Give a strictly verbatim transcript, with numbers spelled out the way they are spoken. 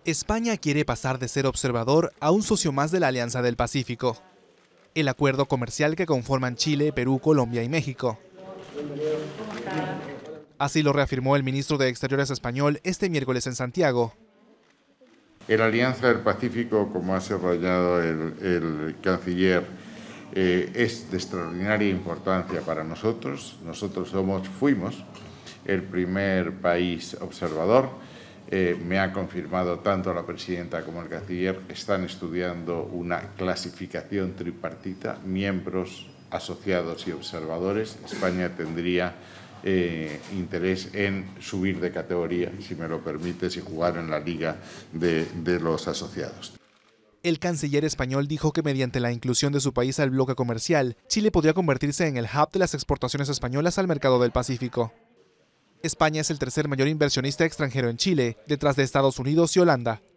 España quiere pasar de ser observador a un socio más de la Alianza del Pacífico, el acuerdo comercial que conforman Chile, Perú, Colombia y México. Así lo reafirmó el ministro de Exteriores español este miércoles en Santiago. La Alianza del Pacífico, como ha subrayado el, el canciller, eh, es de extraordinaria importancia para nosotros. Nosotros somos, fuimos el primer país observador. Eh, me ha confirmado tanto la presidenta como el canciller, están estudiando una clasificación tripartita, miembros, asociados y observadores. España tendría eh, interés en subir de categoría, si me lo permites, y jugar en la liga de, de los asociados. El canciller español dijo que mediante la inclusión de su país al bloque comercial, Chile podría convertirse en el hub de las exportaciones españolas al mercado del Pacífico. España es el tercer mayor inversionista extranjero en Chile, detrás de Estados Unidos y Holanda.